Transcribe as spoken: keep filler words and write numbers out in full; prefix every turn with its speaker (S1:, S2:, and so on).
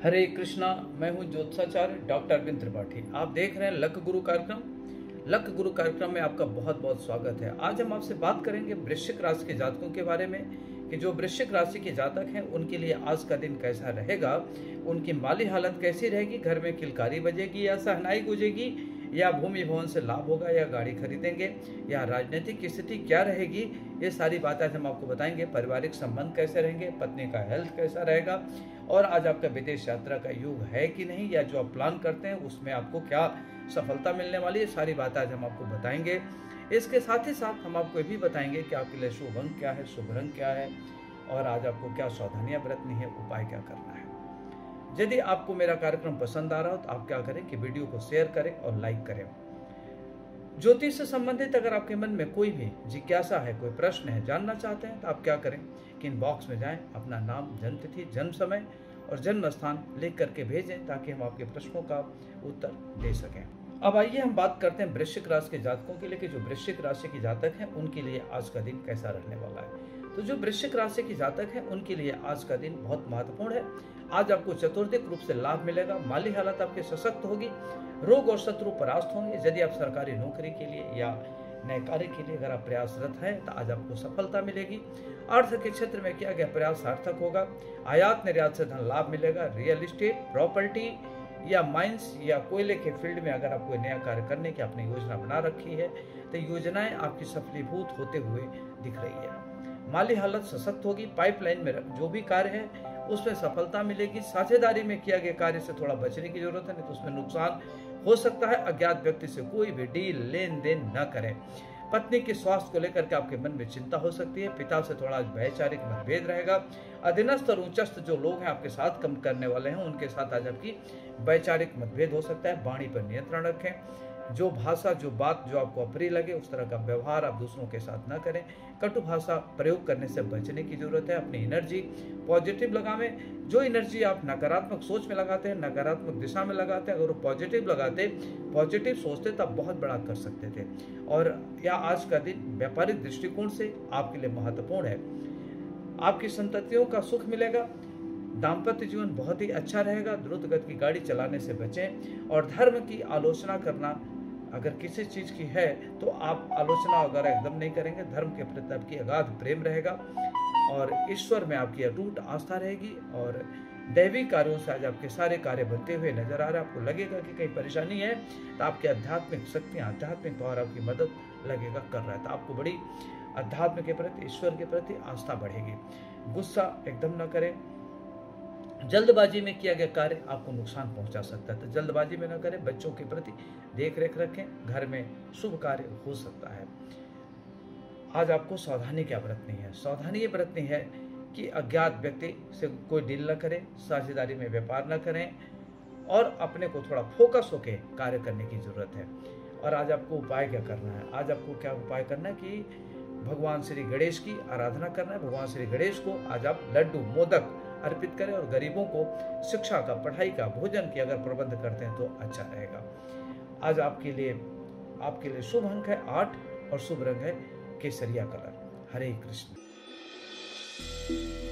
S1: हरे कृष्णा। मैं हूं ज्योतिषाचार्य डॉक्टर अरविंद त्रिपाठी। आप देख रहे हैं लक गुरु कार्यक्रम। लक गुरु कार्यक्रम में आपका बहुत बहुत स्वागत है। आज हम आपसे बात करेंगे वृश्चिक राशि के जातकों के बारे में कि जो वृश्चिक राशि के जातक हैं उनके लिए आज का दिन कैसा रहेगा, उनकी माली हालत कैसी रहेगी, घर में किलकारी बजेगी या सहनाई गुजेगी, या भूमि भवन से लाभ होगा या गाड़ी खरीदेंगे, या राजनीतिक स्थिति क्या रहेगी, ये सारी बातें हम आपको बताएंगे। पारिवारिक संबंध कैसे रहेंगे, पत्नी का हेल्थ कैसा रहेगा, और आज आपका विदेश यात्रा का योग है कि नहीं, या जो आप प्लान करते हैं उसमें आपको क्या सफलता मिलने वाली है, सारी बातें आज हम आपको बताएंगे। इसके साथ ही साथ हम आपको ये भी बताएंगे कि आपके लिए शुभ अंक क्या है, शुभ रंग क्या है, और आज आपको क्या सावधानियां बरतनी है, उपाय क्या करना है। यदि आपको मेरा कार्यक्रम पसंद आ रहा हो तो आप क्या करें कि वीडियो को शेयर करें और लाइक करें। ज्योतिष से संबंधित अगर आपके मन में कोई भी जिज्ञासा है, कोई प्रश्न है, जानना चाहते हैं तो आप क्या करें कि इनबॉक्स में जाएं, अपना नाम, जन्म तिथि, जन्म समय और जन्म स्थान लिख करके भेजें ताकि हम आपके प्रश्नों का उत्तर दे सकें। अब आइए हम बात करते हैं वृश्चिक राशि के जातकों के लिए कि जो वृश्चिक राशि के जातक हैं उनके लिए आज का दिन कैसा रहने वाला है। तो जो वृश्चिक राशि के जातक हैं उनके लिए आज का दिन बहुत महत्वपूर्ण है। आज आपको चतुर्दिक रूप से लाभ मिलेगा, माली हालत आपकी सशक्त होगी, रोग और शत्रु परास्त होंगे। यदि आप सरकारी नौकरी के लिए या नए कार्य के लिए अगर आप प्रयासरत हैं तो आज आपको सफलता मिलेगी। अर्थ के क्षेत्र में किया गया प्रयास सार्थक होगा। आयात निर्यात से धन लाभ मिलेगा। रियल एस्टेट, प्रॉपर्टी या माइंस या कोयले के फील्ड में अगर आप कोई नया कार्य करने की आपने योजना बना रखी है तो योजनाएं आपकी सफलीभूत होते हुए दिख रही है। माली हालत सशक्त होगी। पाइपलाइन में जो भी कार्य है उसमें सफलता मिलेगी। साझेदारी में किया गया कार्य से थोड़ा बचने की जरूरत है, नहीं तो उसमें नुकसान हो सकता है। अज्ञात व्यक्ति से कोई भी डील लेन देन न करें। पत्नी के स्वास्थ्य को लेकर के आपके मन में चिंता हो सकती है। पिता से थोड़ा वैचारिक मतभेद रहेगा। अधीनस्थ और उच्चस्थ जो लोग हैं आपके साथ कम करने वाले हैं उनके साथ आज आपकी वैचारिक मतभेद हो सकता है। वाणी पर नियंत्रण रखें। जो भाषा, जो बात जो आपको अप्रिय लगे उस तरह का व्यवहार आप दूसरों के साथ न करें। कटु भाषा प्रयोग करने से बचने की जरूरत है। अपनी एनर्जी पॉजिटिव लगावें। जो एनर्जी आप नकारात्मक सोच में लगाते हैं, नकारात्मक दिशा में लगाते हैं, अगर वो पॉजिटिव लगाते, पॉजिटिव सोचते तो आप बहुत बड़ा कर सकते थे। और या आज का दिन व्यापारिक दृष्टिकोण से आपके लिए महत्वपूर्ण है। आपकी संततियों का सुख मिलेगा। दाम्पत्य जीवन बहुत ही अच्छा रहेगा। द्रुत गति की गाड़ी चलाने से बचें। और धर्म की आलोचना करना अगर किसी चीज की है तो आप आलोचना वगैरह एकदम नहीं करेंगे। धर्म के प्रति आपकी अगाध प्रेम रहेगा और ईश्वर में आपकी अटूट आस्था रहेगी। और दैवी कार्यों से आज आपके सारे कार्य बनते हुए नजर आ रहे हैं। आपको लगेगा कि कहीं परेशानी है तो आपकी आध्यात्मिक शक्तियां, आध्यात्मिक पावर आपकी मदद लगेगा कर रहा है, तो आपको बड़ी अध्यात्म के प्रति, ईश्वर के प्रति आस्था बढ़ेगी। गुस्सा एकदम न करें। जल्दबाजी में किया गया कार्य आपको नुकसान पहुंचा सकता है, तो जल्दबाजी में न करें। बच्चों के प्रति देख रेख रखें। घर में शुभ कार्य हो सकता है। आज आपको सावधानी क्या बरतनी है? सावधानी ये बरतनी है कि अज्ञात व्यक्ति से कोई डील न करें, साझेदारी में व्यापार न करें, और अपने को थोड़ा फोकस होकर कार्य करने की जरूरत है। और आज आपको उपाय क्या करना है? आज आपको क्या उपाय करना है कि भगवान श्री गणेश की आराधना करना है। भगवान श्री गणेश को आज आप लड्डू, मोदक अर्पित करें और गरीबों को शिक्षा का, पढ़ाई का, भोजन की अगर प्रबंध करते हैं तो अच्छा रहेगा। आज आपके लिए आपके लिए शुभ अंक है आठ और शुभ रंग है केसरिया कलर। हरे कृष्ण।